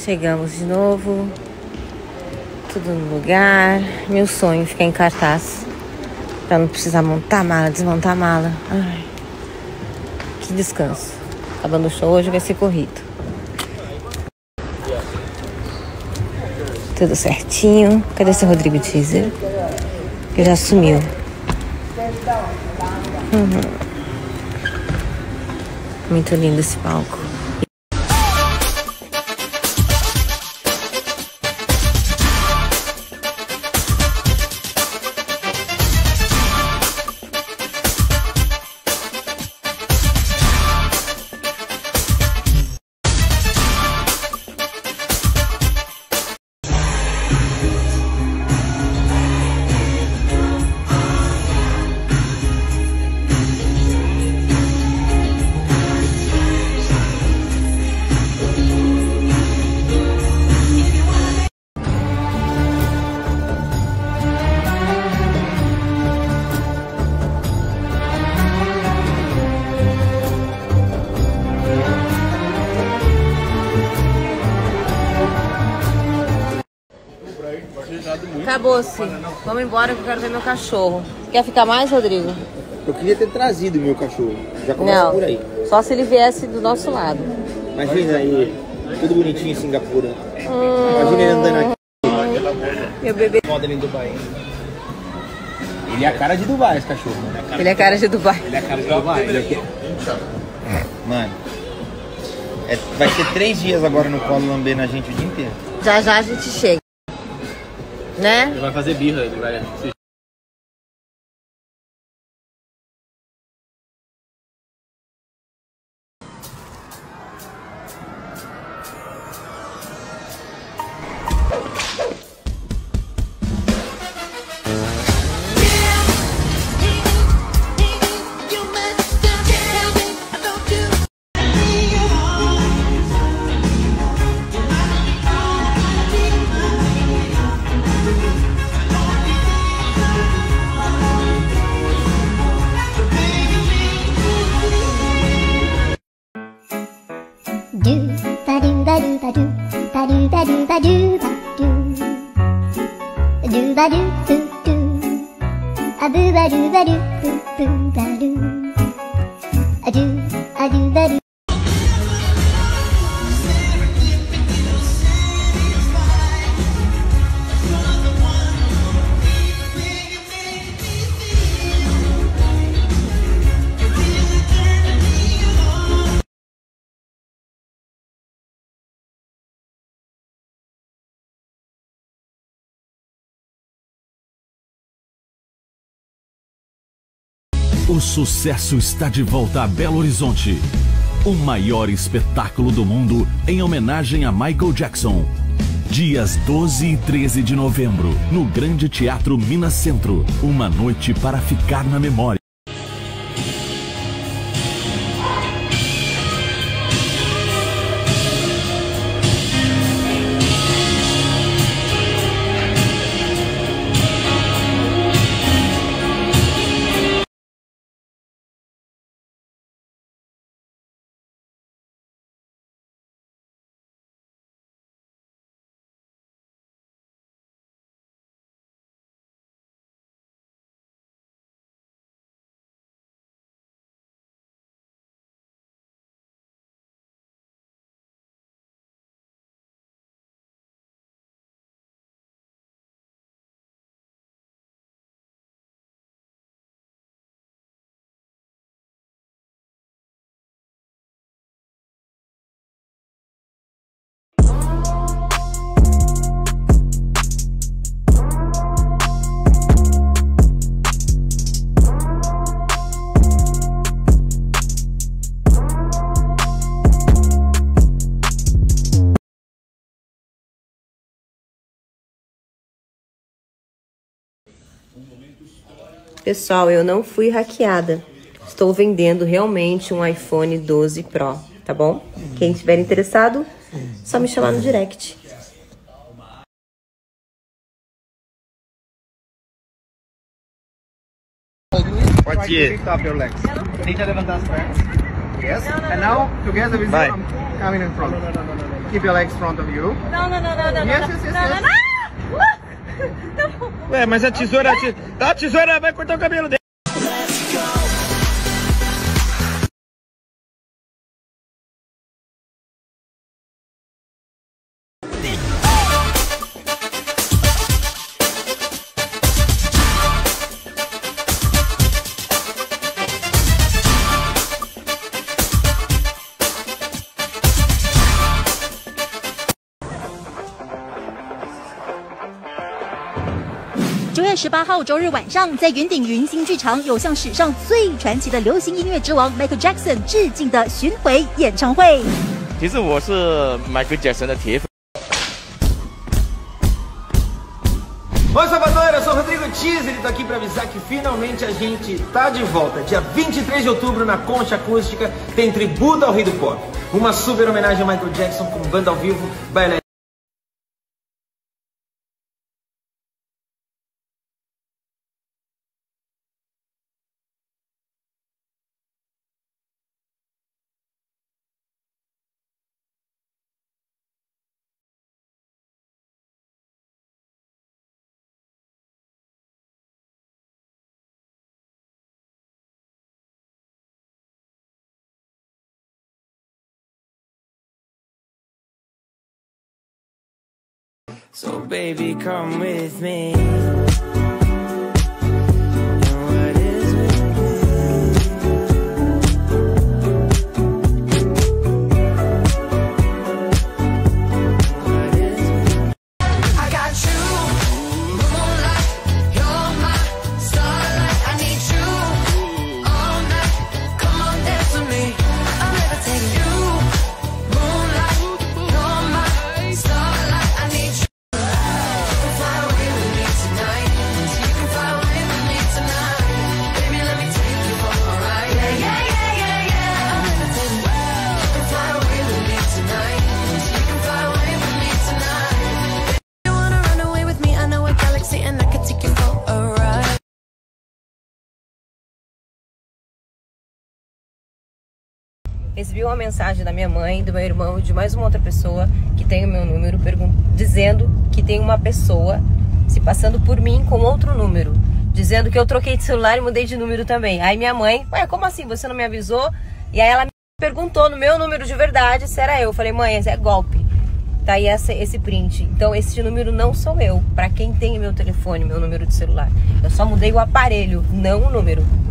Chegamos de novo. Tudo no lugar. Meu sonho é ficar em cartaz. Pra não precisar montar a mala, desmontar a mala. Ai, que descanso. Acabando o show, hoje vai ser corrido. Tudo certinho. Cadê seu Rodrigo Teaser? Que já sumiu. Muito lindo esse palco. Acabou-se. Vamos embora que eu quero ver meu cachorro. Quer ficar mais, Rodrigo? Eu queria ter trazido meu cachorro. Já começa por aí. Só se ele viesse do nosso lado. Imagina aí, tudo bonitinho em Singapura. Imagina ele andando aqui. Meu bebê. Moda em Dubai. Ele é a cara de Dubai, esse cachorro. Ele é a cara de Dubai. Ele é a cara de Dubai. Mano, vai ser 3 dias agora no colo lambendo a gente o dia inteiro. Já já a gente chega. Né? Ele vai fazer birra, ele vai... O sucesso está de volta a Belo Horizonte. O maior espetáculo do mundo em homenagem a Michael Jackson. Dias 12 e 13 de novembro, no Grande Teatro Minas Centro. Uma noite para ficar na memória. Pessoal, eu não fui hackeada. Estou vendendo realmente um iPhone 12 Pro, tá bom? Quem estiver interessado, só me chamar no direct. Pode ir. Tenta levantar as pernas. Yes. And now together with you, I'm coming in front. Keep your legs in front of you. Não. Yes. Ué, mas a tesoura vai cortar o cabelo dele. 9月18号周日晚上，在圆顶云星剧场有向史上最传奇的流行音乐之王 Michael Jackson 致敬的巡回演唱会。 其实我是 Michael Jackson 的铁粉。Oi, Salvador, eu sou o Rodrigo Teaser e tô aqui para avisar que finalmente a gente tá de volta. Dia 23 de outubro na Concha Acústica tem Tributo ao Rei do Pop. Uma super homenagem a Michael Jackson com banda ao vivo, baile. So baby, come with me. Recebi uma mensagem da minha mãe, do meu irmão e de mais uma outra pessoa que tem o meu número, dizendo que tem uma pessoa se passando por mim com outro número, dizendo que eu troquei de celular e mudei de número também. Aí minha mãe, ué, como assim? Você não me avisou? E aí ela me perguntou no meu número de verdade se era eu. Eu falei, mãe, é golpe. Tá aí esse print. Então esse número não sou eu. Pra quem tem meu telefone, meu número de celular. Eu só mudei o aparelho, não o número.